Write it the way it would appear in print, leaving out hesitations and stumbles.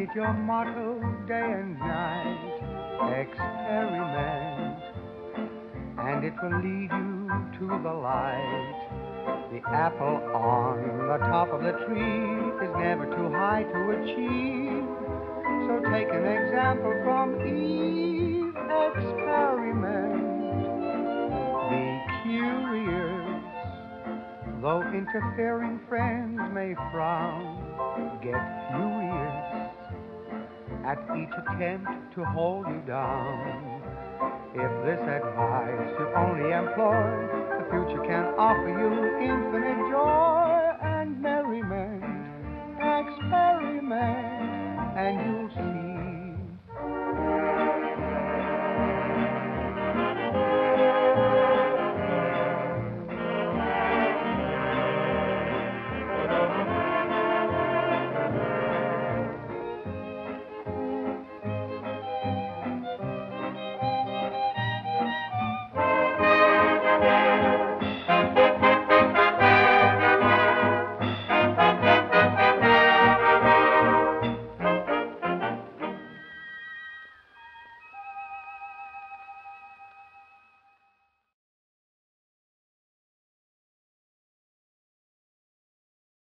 it your motto day and night. Experiment, and it will lead you to the light. The apple on the top of the tree is never too high to achieve. So take an example from Eve. Experiment. Be curious, though interfering friends may frown. Get furious at each attempt to hold you down. If this advice you only employ, the future can offer you infinite joy and merriment. Experiment, and you'll